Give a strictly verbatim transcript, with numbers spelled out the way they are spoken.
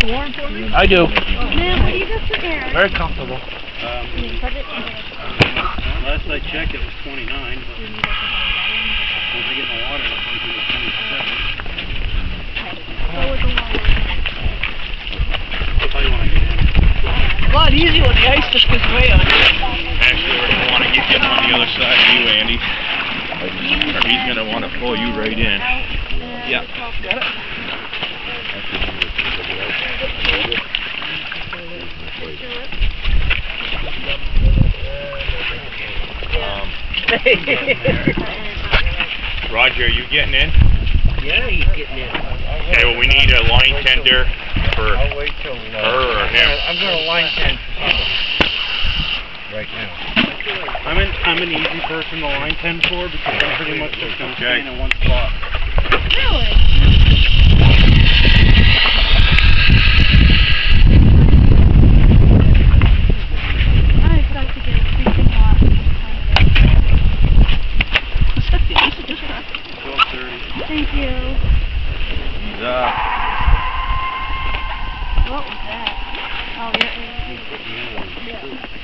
warm for me? I do. Man, what do you got for air? Very comfortable. Um, last I checked, it was twenty-nine, but once I get in the water, it's going to be twenty-seven. Go with the water. I'll tell you when I get in. A lot easier when the ice just gets way on you. Actually, we're going to want to get him on the other side of you, Andy. Or he's going to want to pull you right in. Yeah. Got it? Um, Roger, are you getting in? Yeah, he's getting in. Okay, well, we need a line tender for I'll wait till uh, her or him. I'm going to line ten right now. I'm an, I'm an easy person to line ten for because I'm pretty much just going to Okay. stand in one spot. Really? I expect to get a freaking lot. twelve thirty. Thank you. He's up. What was that? Oh, yeah. yeah. Yeah.